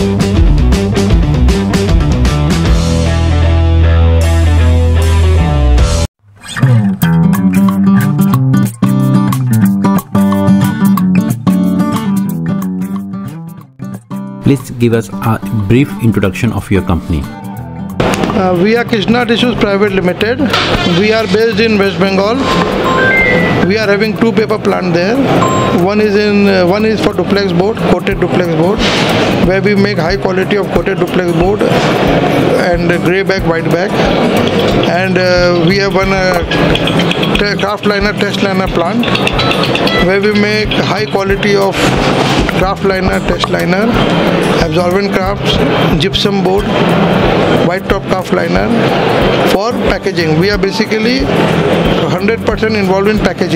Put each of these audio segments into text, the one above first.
Please give us a brief introduction of your company. We are Krishna Tissues Private Limited. We are based in West Bengal. We are having 2 paper plants there. One is for duplex board, coated duplex board, where we make high quality of coated duplex board and grey back, white back. And we have one craft liner, test liner plant, where we make high quality of craft liner, test liner, absorbent crafts, gypsum board, white top craft liner for packaging. We are basically 100% involved in packaging.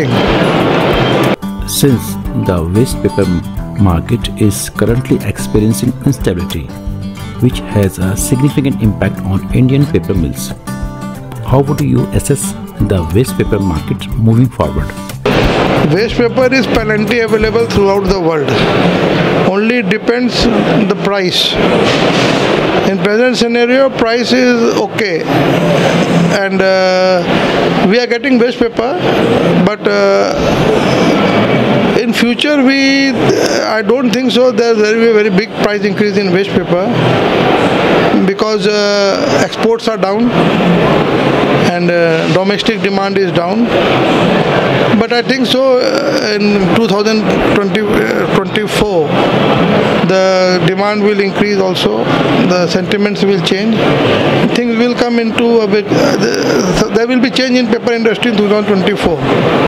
Since the waste paper market is currently experiencing instability, which has a significant impact on Indian paper mills, how would you assess the waste paper market moving forward? Waste paper is plenty available throughout the world. Only depends the price. In present scenario, price is okay, and we are getting waste paper, but in future I don't think so there will be a very big price increase in waste paper, because exports are down and domestic demand is down. But I think so in 2024 the demand will increase also, the sentiments will change, things will come into a bit, there will be change in paper industry in 2024.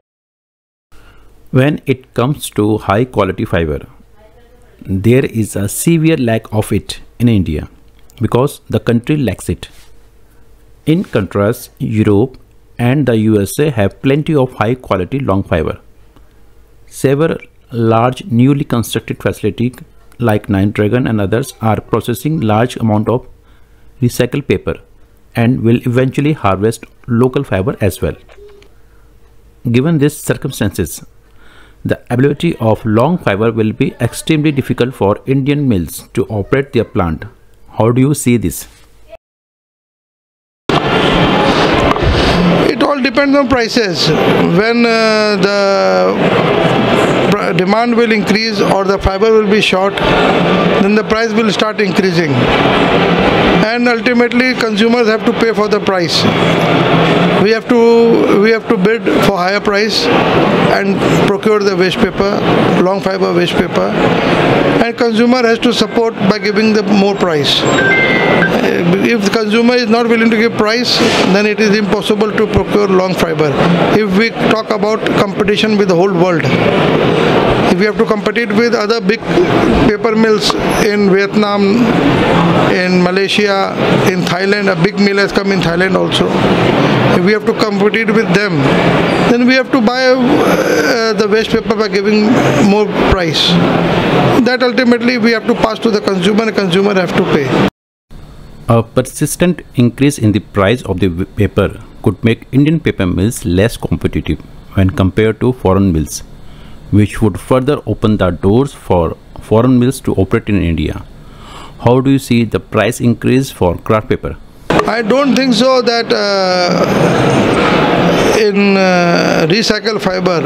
When it comes to high quality fiber, there is a severe lack of it in India because the country lacks it. In contrast, Europe and the USA have plenty of high quality long fiber. Several large newly constructed facilities like Nine Dragon and others are processing large amount of recycled paper and will eventually harvest local fiber as well. Given these circumstances, the availability of long fiber will be extremely difficult for Indian mills to operate their plant. How do you see this? It all depends on prices. When the demand will increase or the fiber will be short, then the price will start increasing, and ultimately consumers have to pay for the price. We have to bid for higher price and procure the waste paper, long fiber waste paper, and consumer has to support by giving the more price. If the consumer is not willing to give price, then it is impossible to procure long fiber. If we talk about competition with the whole world, if we have to compete with other big paper mills in Vietnam, in Malaysia, in Thailand, a big mill has come in Thailand also. If we have to compete with them, then we have to buy the waste paper by giving more price. That ultimately we have to pass to the consumer, and consumer have to pay. A persistent increase in the price of the paper could make Indian paper mills less competitive when compared to foreign mills, which would further open the doors for foreign mills to operate in India. How do you see the price increase for kraft paper? I don't think so that in recycled fiber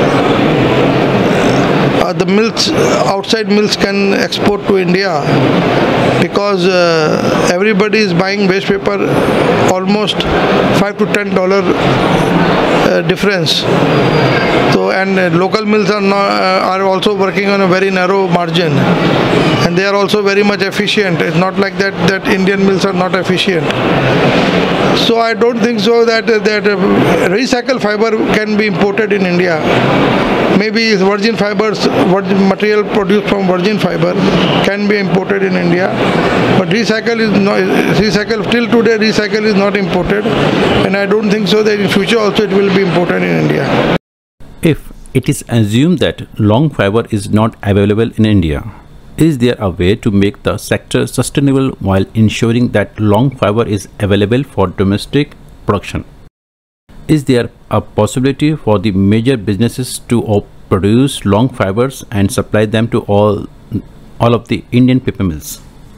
the mills, outside mills can export to India, because everybody is buying waste paper almost $5 to $10 difference. So, and local mills are also working on a very narrow margin, and they are also very much efficient. It's not like that Indian mills are not efficient. So I don't think so that recycled fiber can be imported in India. Maybe virgin fibers, material produced from virgin fiber can be imported in India, but recycle is not. Till today, recycle is not imported, and I don't think so that in future also it will be imported in India. If it is assumed that long fiber is not available in India, is there a way to make the sector sustainable while ensuring that long fiber is available for domestic production? Is there a possibility for the major businesses to produce long fibers and supply them to all of the Indian paper mills?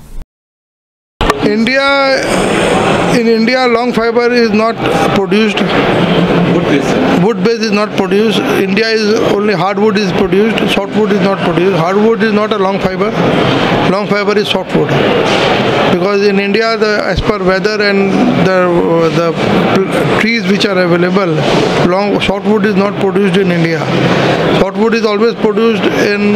In India, long fiber is not produced. Wood base is not produced. India is only hardwood is produced. Softwood is not produced. Hardwood is not a long fiber. Long fiber is softwood. Because in India, as per weather and the trees which are available, softwood is not produced in India. Softwood is always produced in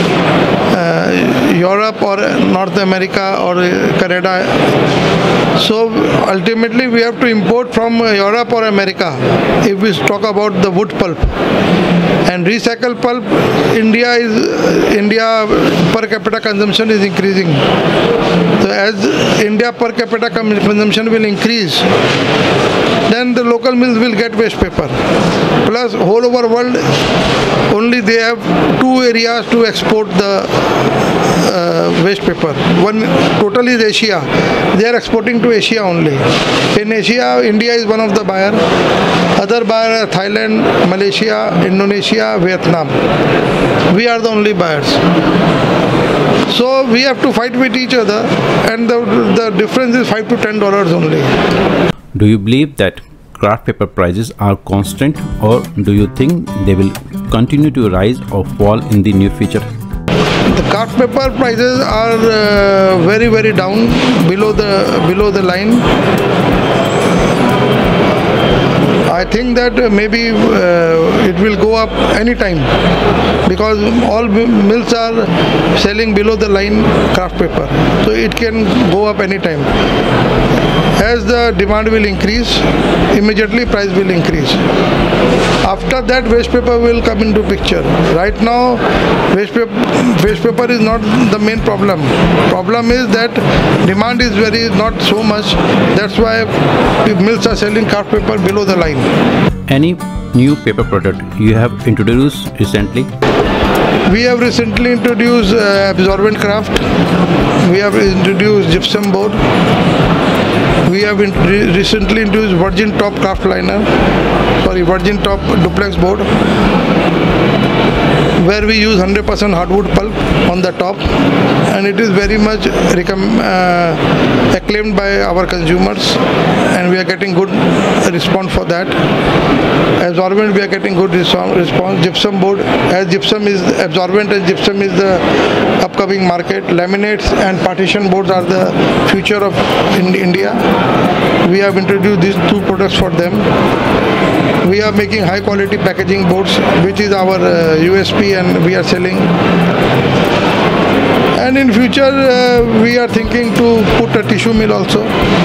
Europe or North America or Canada. So ultimately we have to import from Europe or America if we talk about the wood pulp. And recycled pulp, India per capita consumption is increasing. So as India per capita consumption will increase, then the local mills will get waste paper. Plus whole over world only they have two areas to export the waste paper. One total is Asia. They are exporting to Asia only. In Asia, India is one of the buyer. Other buyer are Thailand, Malaysia, Indonesia, Vietnam. We are the only buyers. So we have to fight with each other, and the difference is $5 to $10 only. Do you believe that craft paper prices are constant, or do you think they will continue to rise or fall in the near future? The craft paper prices are very, very down, below the line. I think that maybe it will go up anytime because all mills are selling below the line craft paper. So it can go up anytime. As the demand will increase, immediately price will increase. After that, waste paper will come into picture. Right now, waste paper is not the main problem. Problem is that demand is not so much. That's why mills are selling craft paper below the line. Any new paper product you have introduced recently? We have recently introduced absorbent kraft. We have introduced gypsum board. We have recently introduced virgin top kraft liner. Virgin top duplex board, where we use 100% hardwood pulp on the top, and it is very much acclaimed by our consumers, and we are getting good response for that. Absorbent, we are getting good response. Gypsum board, as gypsum is absorbent and gypsum is the upcoming market. Laminates and partition boards are the future of India. We have introduced these two products for them. We are making high quality packaging boards, which is our USP, and we are selling. And in future, we are thinking to put a tissue mill also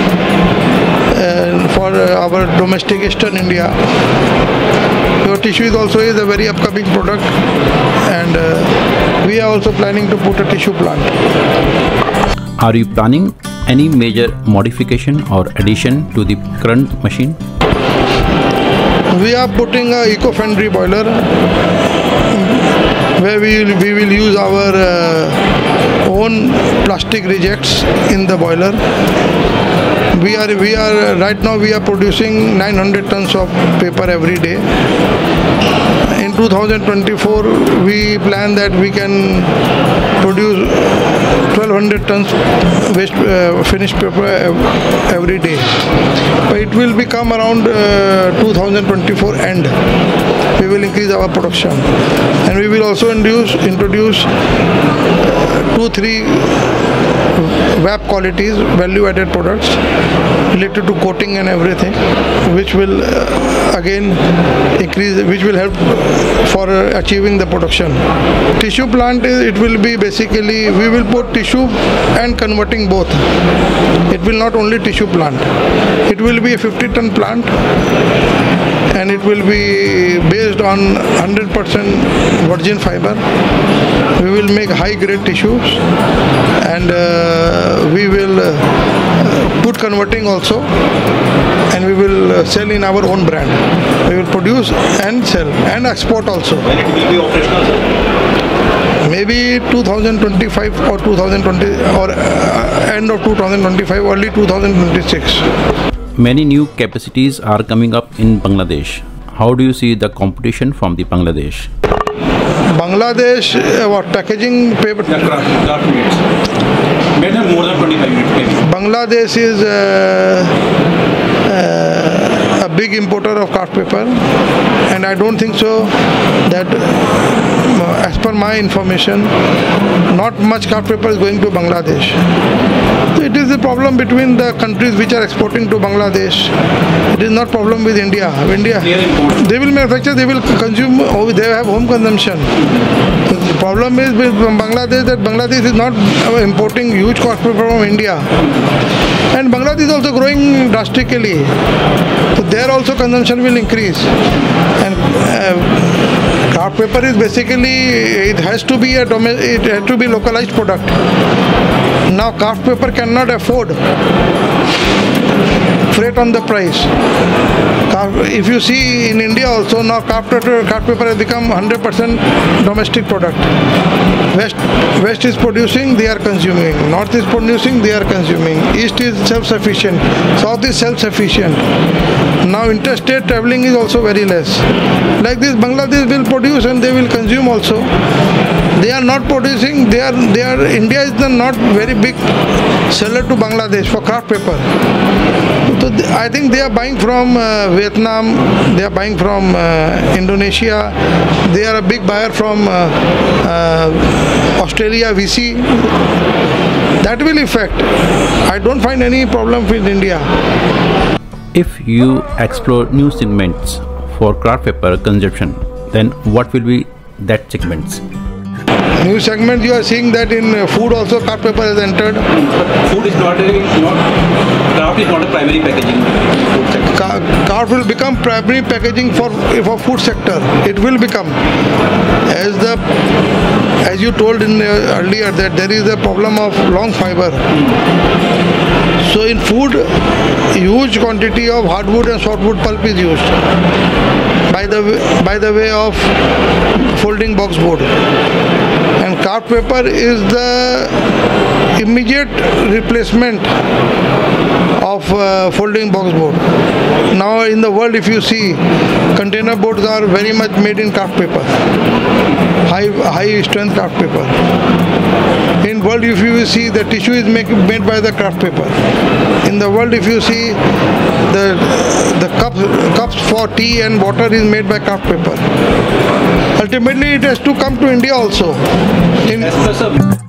for our domestic Eastern India. So tissue is also a very upcoming product, and we are also planning to put a tissue plant. Are you planning any major modification or addition to the current machine? We are putting a eco-friendly boiler where we will use our own plastic rejects in the boiler. Right now we are producing 900 tons of paper every day. In 2024 we plan that we can produce 1200 tons waste finished paper every day. But it will become around 2024 end. We will increase our production, and we will also introduce 2-3 VAP qualities, value-added products related to coating and everything, which will again increase, which will help for achieving the production. Tissue plant it will be basically, we will put tissue and converting both. It will not only tissue plant. It will be a 50-ton plant, and it will be based on 100% virgin fiber. We will make high-grade tissues, and we will put converting also, and we will sell in our own brand. We will produce and sell and export also. When it will be operational, sir? Maybe 2025 or 2020 or end of 2025, early 2026. Many new capacities are coming up in Bangladesh. How do you see the competition from the Bangladesh? Bangladesh, what packaging paper? Craft minutes. Better more than 25 minutes maybe. Bangladesh is a big importer of craft paper, and I don't think so that, as per my information, not much craft paper is going to Bangladesh. So it is a problem between the countries which are exporting to Bangladesh. It is not problem with India. They will manufacture, they will consume, they have home consumption. The problem is with Bangladesh that Bangladesh is not importing huge craft paper from India. And Bangladesh is also growing drastically. So there also consumption will increase. And craft paper is basically, it has to be localized product. Now craft paper cannot afford freight on the price. If you see in India also, now craft paper has become 100% domestic product. West is producing, they are consuming. North is producing, they are consuming. East is self-sufficient. South is self-sufficient. Now interstate traveling is also very less. Like this, Bangladesh will produce and they will consume also. They are not producing. India is the not very big seller to Bangladesh for craft paper. So I think they are buying from Vietnam, they are buying from Indonesia, they are a big buyer from Australia, VC. That will affect. I don't find any problem with India. If you explore new segments for craft paper consumption, then what will be that segments? New segment, you are seeing that in food also craft paper has entered. Food is not craft is not a primary packaging. Craft will become primary packaging for food sector. It will become, as you told earlier, that there is a problem of long fiber. So in food, huge quantity of hardwood and softwood pulp is used by the way of folding box board. And craft paper is the immediate replacement of folding box board. Now in the world, if you see, container boards are very much made in craft paper, high strength craft paper. In world, if you see, the tissue is made by the craft paper. In the world, if you see, the cups for tea and water is made by craft paper. Ultimately, it has to come to India also.